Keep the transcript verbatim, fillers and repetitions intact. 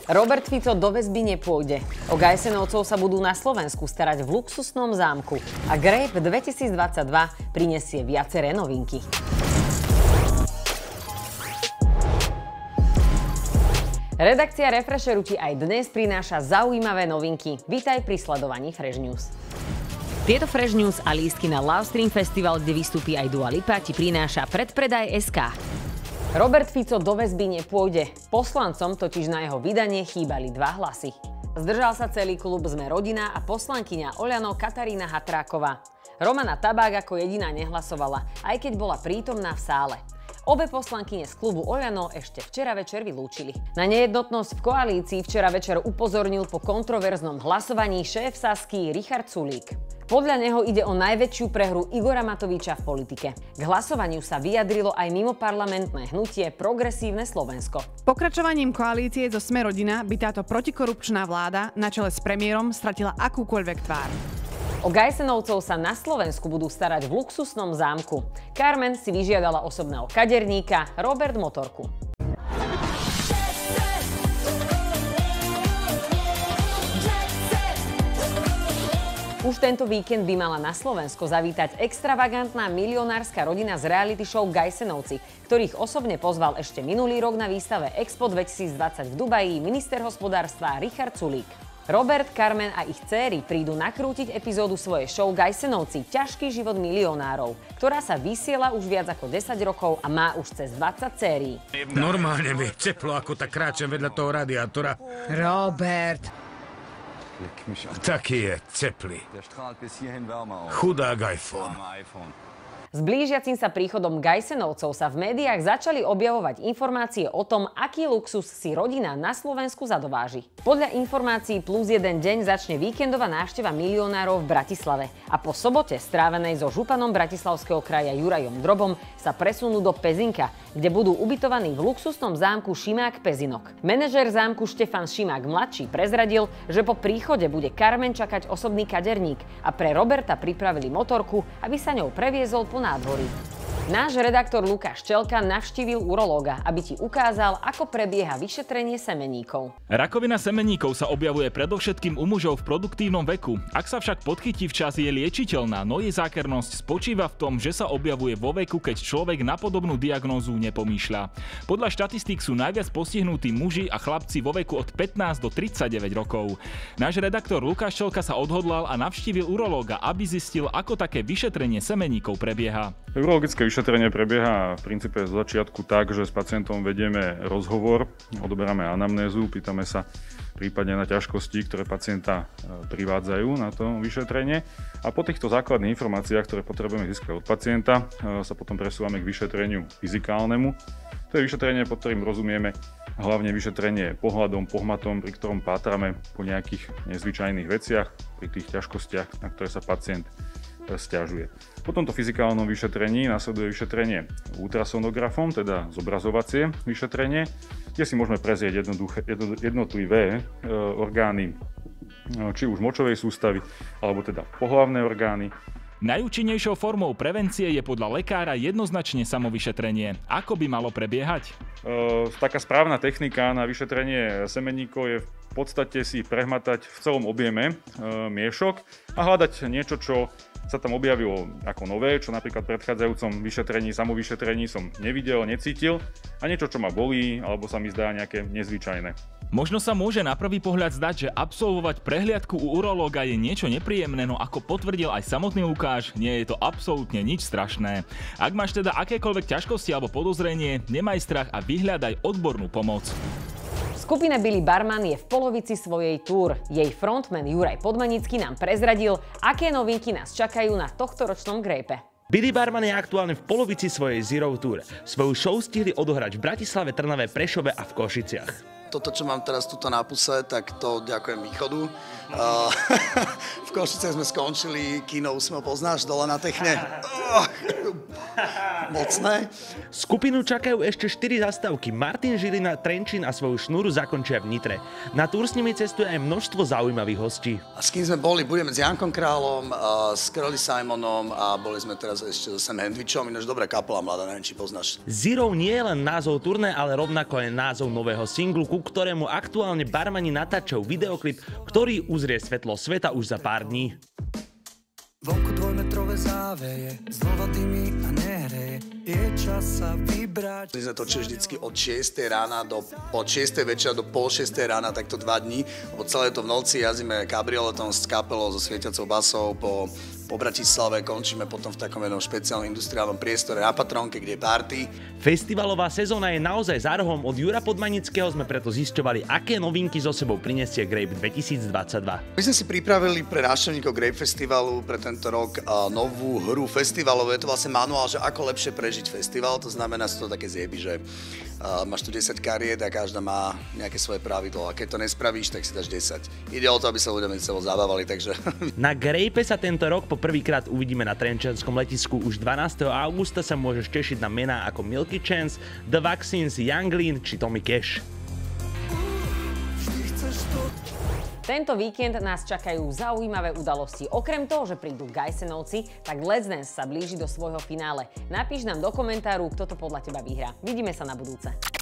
Robert Fico do väzby nepôjde. O Gajsenovcov sa budú na Slovensku starať v luxusnom zámku. A Grape dvetisícdvadsaťdva prinesie viaceré novinky. Redakcia Refresheru ti aj dnes prináša zaujímavé novinky. Vítaj pri sledovaní Fresh News. Tieto Fresh News a lístky na Love Stream Festival, kde vystúpi aj Dua Lipa, ti prináša predpredaj bodka es ká. Robert Fico do väzby nepôjde. Poslancom totiž na jeho vydanie chýbali dva hlasy. Zdržal sa celý klub Sme rodina a poslankyňa Oľano Katarína Hatráková. Romana Tabák ako jediná nehlasovala, aj keď bola prítomná v sále. Obe poslankyne z klubu Oľano ešte včera večer vylúčili. Na nejednotnosť v koalícii včera večer upozornil po kontroverznom hlasovaní šéf Sasky Richard Sulík. Podľa neho ide o najväčšiu prehru Igora Matoviča v politike. K hlasovaniu sa vyjadrilo aj mimoparlamentné hnutie Progresívne Slovensko. Pokračovaním koalície zo Sme rodina by táto protikorupčná vláda na čele s premiérom stratila akúkoľvek tvár. O Gajsenovcov sa na Slovensku budú starať v luxusnom zámku. Carmen si vyžiadala osobného kaderníka, Robert motorku. Už tento víkend by mala na Slovensko zavítať extravagantná milionárska rodina z reality show Gajsenovci, ktorých osobne pozval ešte minulý rok na výstave Expo dvetisícdvadsať v Dubaji minister hospodárstva Richard Sulík. Robert, Carmen a ich dcéry prídu nakrútiť epizódu svojej show Gajsenovci Ťažký život milionárov, ktorá sa vysiela už viac ako desať rokov a má už cez dvadsať sérií. Normálne mi teplo, ako tak kráčam vedľa toho radiátora. Robert. Taký je teplý. Chudák iPhone. S blížiacim sa príchodom Gajsenovcov sa v médiách začali objavovať informácie o tom, aký luxus si rodina na Slovensku zadováži. Podľa informácií plus jeden deň začne víkendová návšteva milionárov v Bratislave a po sobote strávenej so županom bratislavského kraja Jurajom Drobom sa presunú do Pezinka, kde budú ubytovaní v luxusnom zámku Šimák Pezinok. Manažér zámku Štefan Šimák mladší prezradil, že po príchode bude Carmen čakať osobný kaderník a pre Roberta pripravili motorku, aby sa ňou previezol po nádvorí. Náš redaktor Lukáš Čelka navštívil urológa, aby ti ukázal, ako prebieha vyšetrenie semeníkov. Rakovina semeníkov sa objavuje predovšetkým u mužov v produktívnom veku. Ak sa však podchytí včas, je liečiteľná, no jej zákernosť spočíva v tom, že sa objavuje vo veku, keď človek na podobnú diagnózu nepomýšľa. Podľa štatistík sú najviac postihnutí muži a chlapci vo veku od pätnásť do tridsaťdeväť rokov. Náš redaktor Lukáš Čelka sa odhodlal a navštívil urológa, aby zistil, ako také vyšetrenie semeníkov prebieha. Urologické vyšetrenie prebieha v princípe z začiatku tak, že s pacientom vedieme rozhovor, odoberáme anamnézu, pýtame sa prípadne na ťažkosti, ktoré pacienta privádzajú na to vyšetrenie. A po týchto základných informáciách, ktoré potrebujeme získať od pacienta, sa potom presúvame k vyšetreniu fyzikálnemu. To je vyšetrenie, pod ktorým rozumieme hlavne vyšetrenie pohľadom, pohmatom, pri ktorom pátrame po nejakých nezvyčajných veciach, pri tých ťažkostiach, na ktoré sa pacient sťažuje. Po tomto fyzikálnom vyšetrení nasleduje vyšetrenie ultrasonografom, teda zobrazovacie vyšetrenie, kde si môžeme prezrieť jednotlivé e, orgány, či už močovej sústavy, alebo teda pohlavné orgány. Najúčinnejšou formou prevencie je podľa lekára jednoznačne samovyšetrenie. Ako by malo prebiehať? E, taká správna technika na vyšetrenie semeníkov je v podstate si prehmatať v celom objeme e, miešok a hľadať niečo, čo sa tam objavilo ako nové, čo napríklad v predchádzajúcom vyšetrení, samovyšetrení som nevidel, necítil a niečo, čo ma bolí alebo sa mi zdá nejaké nezvyčajné. Možno sa môže na prvý pohľad zdať, že absolvovať prehliadku u urológa je niečo nepríjemné, no ako potvrdil aj samotný Lukáš, nie je to absolútne nič strašné. Ak máš teda akékoľvek ťažkosti alebo podozrenie, nemaj strach a vyhľadaj odbornú pomoc. Skupina Billy Barman je v polovici svojej túr. Jej frontman Juraj Podmanický nám prezradil, aké novinky nás čakajú na tohtoročnom Grape. Billy Barman je aktuálne v polovici svojej Zero Tour. Svoju show stihli odohrať v Bratislave, Trnave, Prešove a v Košiciach. Toto, čo mám teraz tuto na puse, tak to ďakujem východu. Uh, v Košiciach sme skončili, kino Úsmev poznáš, dole na Techne. Uh, mocné. Skupinu čakajú ešte štyri zastávky. Martin Žilina, Trenčín a svoju šnúru zakončia v Nitre. Na túr s nimi cestuje aj množstvo zaujímavých hostí. A s kým sme boli? Budeme s Jankom Králom, a s Curly Simonom a boli sme teraz ešte so Sam Hendvičom, ináč dobrá kapela mladá, neviem, či poznáš. Zero nie je len názov turné, ale rovnako je názov nového singlu, ku ktorému aktuálne barmani natáčajú videoklip, ktorý uzrie svetlo sveta už za pár dní. Vonku dvojmetrové záveje, znova dymí a nehreje, je čas sa vybrať. My sme točili vždycky od šiestej rána do, od šiestej večera do pol šiestej rána, takto dva dní, lebo celé to v noci jazdíme kabrioletom s kapelou, so svietiacou basou po, po Bratislave, končíme potom v takom jednom špeciálnom industriálnom priestore na Patrónke, kde je party. Festivalová sezóna je naozaj za rohom. Od Jura Podmanického sme preto zisťovali, aké novinky zo sebou prinesie Grape dvetisícdvadsaťdva. My sme si pripravili pre návštevníkov Grape Festivalu pre tento rok uh, novú hru festivalovú. Je to vlastne manuál, že ako lepšie prežiť festival. To znamená, sú to také zjeby, že uh, máš tu desať kariet a každá má nejaké svoje pravidlo. A keď to nespravíš, tak si dáš desať. Ide o to, aby sa ľudia medzi sebou zabávali, takže... Na Grape sa tento rok po prvýkrát uvidíme na trenčianskom letisku. Už dvanásteho augusta sa môžeš tešiť na mená ako Milky Chance, The Vaccines, Young Lean či Tommy Cash. Tento víkend nás čakajú zaujímavé udalosti. Okrem toho, že prídu Gajsenovci, tak Let's Dance sa blíži do svojho finále. Napíš nám do komentáru, kto to podľa teba vyhrá. Vidíme sa na budúce.